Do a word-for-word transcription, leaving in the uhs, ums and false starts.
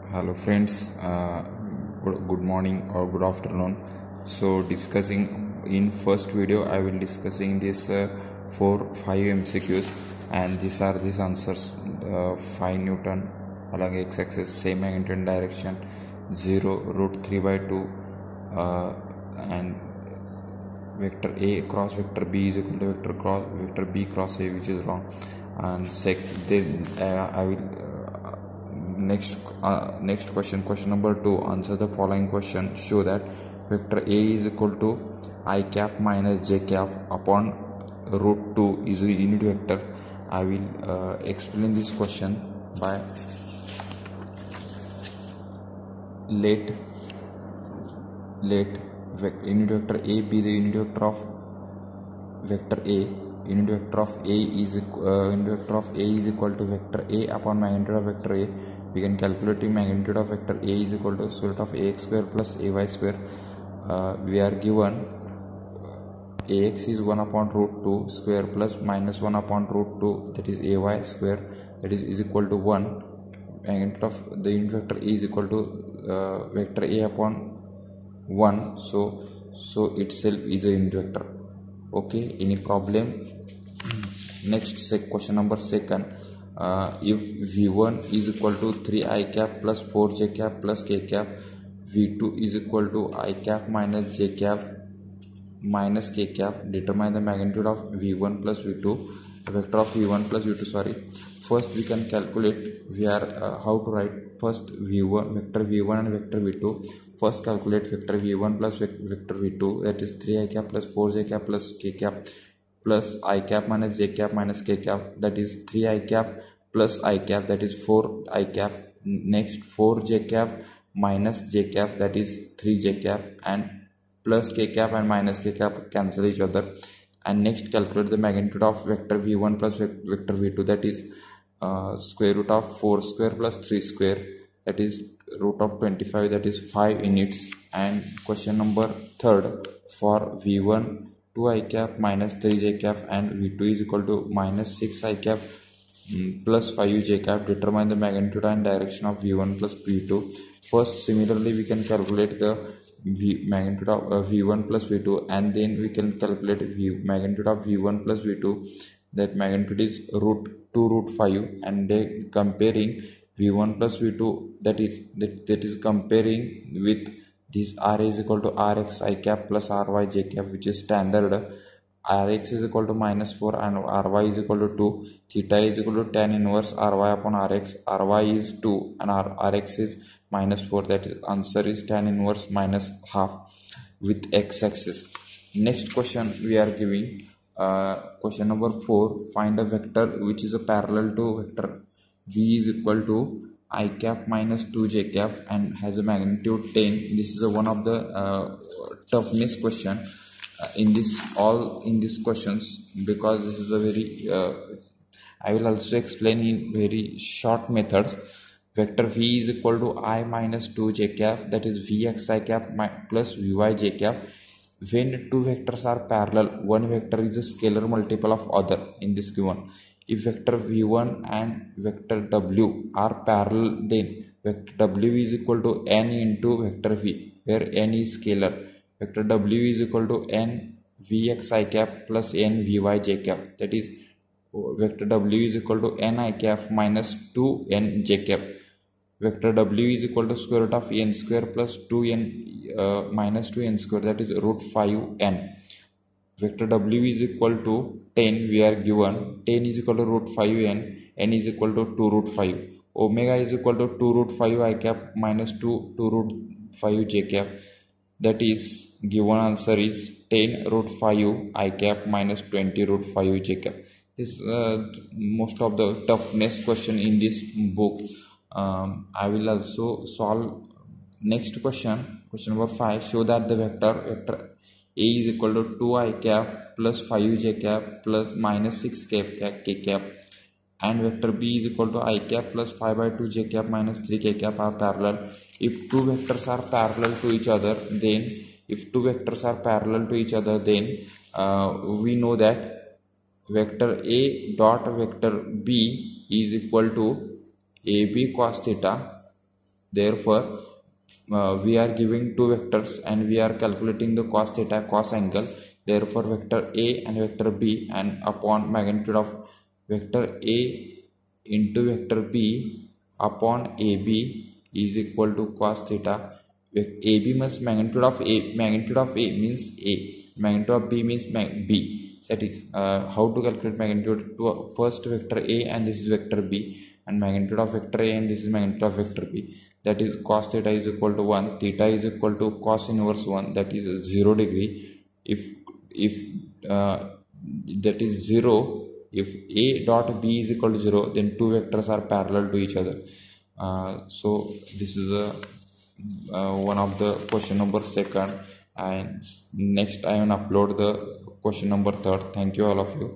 Hello friends, uh, good, good morning or good afternoon. So discussing in first video I will discussing this uh, four five M C Qs, and these are these answers. uh, five Newton along x-axis, same magnitude direction, zero root three by two, uh, and vector A cross vector B is equal to vector cross vector B cross A, which is wrong. And sec then uh, I will uh, next uh, next question question number two, answer the following question. Show that vector A is equal to I cap minus j cap upon root two is a unit vector. I will uh, explain this question by let let unit vector A be the unit vector of vector A. Unit vector of A is uh, unit vector of A is equal to vector A upon magnitude of vector A. We can calculate the magnitude of vector A is equal to square root of ax square plus ay square. Uh, we are given ax is one upon root two square plus minus one upon root two, that is ay square, that is is equal to one. Magnitude of the unit vector is equal to uh, vector A upon one, so so itself is a unit vector. Okay, any problem? Next sec question number second, uh, if v one is equal to three I cap plus four j cap plus k cap, v two is equal to I cap minus j cap minus k cap, determine the magnitude of v one plus v two, vector of v one plus v two. Sorry, first we can calculate. We are uh, how to write first v one, vector v one and vector v two. First calculate vector v one plus vector v two, that is three I cap plus four j cap plus k cap plus I cap minus j cap minus k cap, that is three I cap plus I cap, that is four I cap. Next four j cap minus j cap, that is three j cap, and plus k cap and minus k cap cancel each other. And next calculate the magnitude of vector v one plus vector v two, that is uh, square root of four square plus three square, that is root of twenty-five, that is five units. And question number third, for v one two I cap minus three j cap and v two is equal to minus six I cap um, plus five j cap, determine the magnitude and direction of v one plus v two. First, similarly we can calculate the v magnitude of uh, v one plus v two, and then we can calculate v magnitude of v one plus v two. That magnitude is root two root five, and then comparing v one plus v two, that is that, that is comparing with this r is equal to rx I cap plus ry j cap, which is standard. Rx is equal to minus four and ry is equal to two. Theta is equal to tan inverse ry upon rx. Ry is two and R, rx is minus four, that is answer is tan inverse minus half with x-axis. Next question we are giving uh, question number four, find a vector which is a parallel to vector v is equal to I cap minus two j cap and has a magnitude ten. This is a one of the uh, toughness question uh, in this all in these questions, because this is a very uh, I will also explain in very short methods. Vector v is equal to I minus two j cap, that is vxi cap plus vy j cap. When two vectors are parallel, one vector is a scalar multiple of other in this given. If vector v one and vector w are parallel, then vector w is equal to n into vector v, where n is scalar. Vector w is equal to n vxi cap plus n vy j cap, that is vector w is equal to n I cap minus two n j cap. Vector w is equal to square root of n square plus two n uh, minus two n square, that is root five n. Vector w is equal to ten, we are given ten is equal to root five n, n is equal to two root five. Omega is equal to two root five I cap minus two two root five j cap, that is given answer is ten root five I cap minus twenty root five j cap. This uh, most of the toughness question in this book. um, I will also solve next question. Question number five, show that the vector vector A is equal to two I cap plus five j cap plus minus six k cap, and vector B is equal to I cap plus five by two j cap minus three k cap are parallel. If two vectors are parallel to each other, then if two vectors are parallel to each other, then uh, we know that vector A dot vector B is equal to A B cos theta Therefore uh, we are giving two vectors and we are calculating the cos theta cos angle. Therefore vector A and vector B, and upon magnitude of vector A into vector B upon A B is equal to cos theta. A B means magnitude of A, magnitude of A means A, magnitude of B means mag B. That is uh, how to calculate magnitude to first vector A and this is vector B, and magnitude of vector A and this is magnitude of vector B. That is cos theta is equal to one, theta is equal to cos inverse one, that is zero degree. If if uh, that is zero, if A dot B is equal to zero, then two vectors are parallel to each other. Uh, so this is a uh, one of the question number second, and next I will upload the question number third. Thank you all of you.